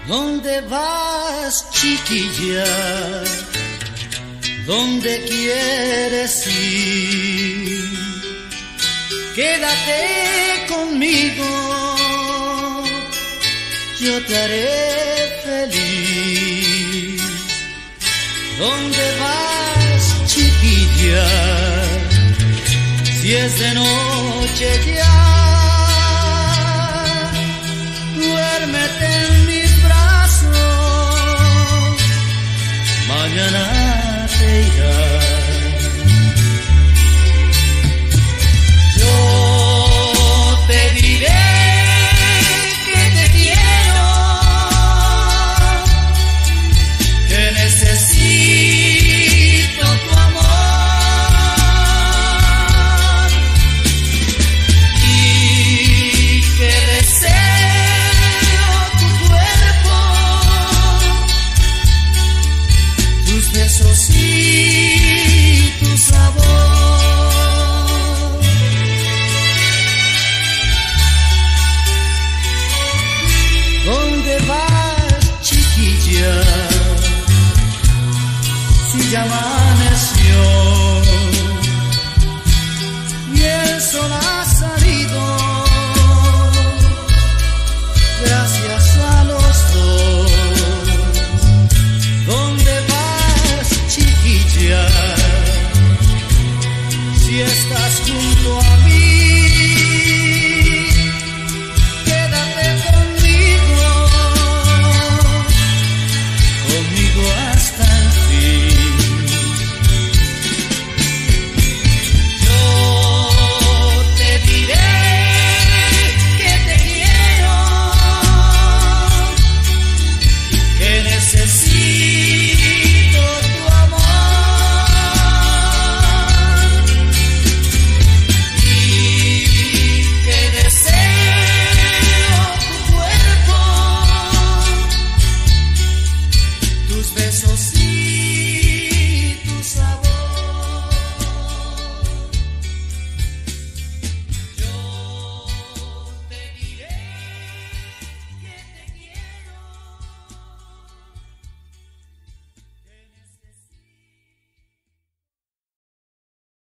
¿Dónde vas, chiquilla? ¿Dónde quieres ir? Quédate conmigo, yo te haré feliz. ¿Dónde vas, chiquilla? Si es de noche ya, duérmete en mis brazos, mañana te irás. Yo te diré que te quiero, que necesito tu amor y que deseo tu cuerpo, tus besos y tu sabor. ¿Dónde vas, chiquilla? Si ya amaneció y el sol ha salido, gracias a los dos. ¿Dónde vas, chiquilla? Si estás junto a